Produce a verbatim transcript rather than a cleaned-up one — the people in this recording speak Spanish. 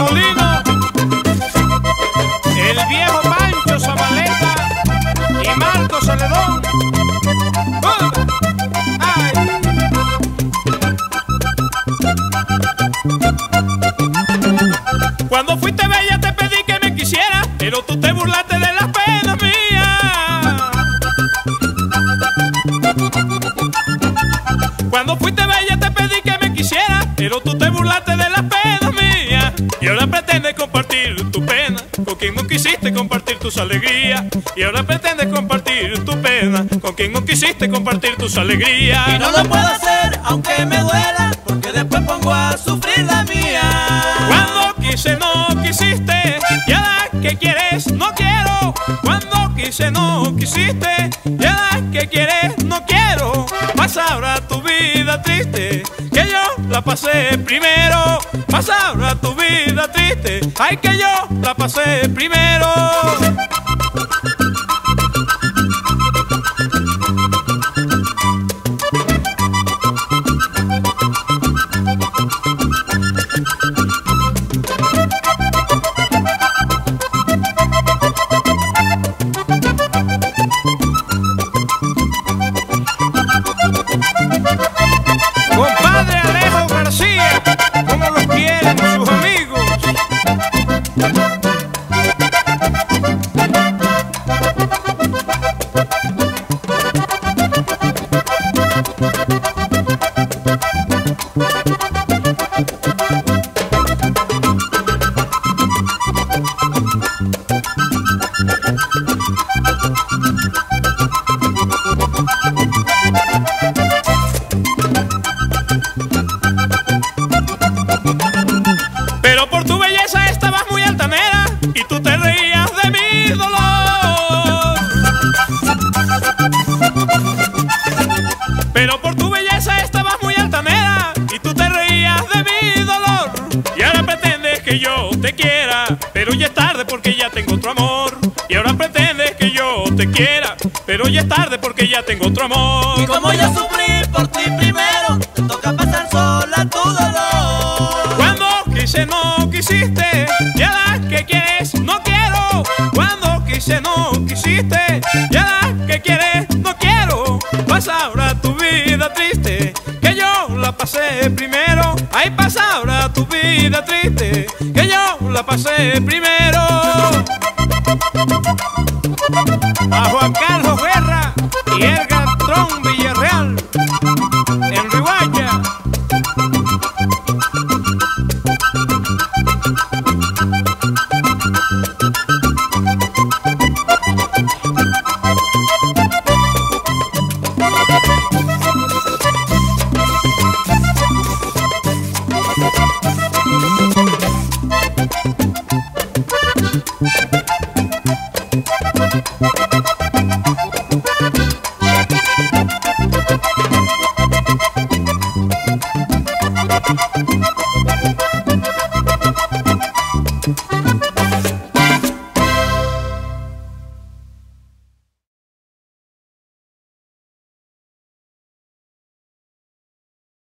Molino, el viejo Pancho Zabaleta y Marco Celedón. ¡Uh! ¡Ay! Cuando fuiste bella te pedí que me quisieras, pero tú te burlaste de las penas mías. Cuando fuiste bella te pedí que me quisieras, pero tú te burlaste de las penas mías. Y ahora pretendes compartir tu pena con quien no quisiste compartir tus alegrías. Y ahora pretendes compartir tu pena con quien no quisiste compartir tus alegrías. Y no lo puedo hacer aunque me duela, porque después pongo a sufrir la mía. Cuando quise no quisiste, y ahora que quieres no quiero. Cuando quise no quisiste, y ahora que quieres no quiero. Pasa ahora tu vida triste, que yo la pasé primero. Pasa ahora tu vida triste, ay que yo la pasé primero. Compadre Alejo García, como los quieren sus amigos. Pero por tu belleza estabas muy altanera y tú te reías de mi dolor. Pero por tu belleza estabas muy altanera y tú te reías de mi dolor. Y ahora pretendes que yo te quiera, pero ya es tarde porque ya tengo otro amor. Y ahora pretendes que yo te quiera, pero ya es tarde porque ya tengo otro amor. Y como yo sufrí por ti primero, te toca pasar sola tu dolor. Cuando quise no quisiste, y ahora que quieres no quiero. Cuando quise no quisiste, y ahora que quieres no quiero. Pasa ahora tu vida triste, que yo la pasé primero. Ay, pasa ahora tu vida triste, que yo la pasé primero. A Juan Carlos Guerra y Edgar Tron Villarreal en Riguacha. Thank you.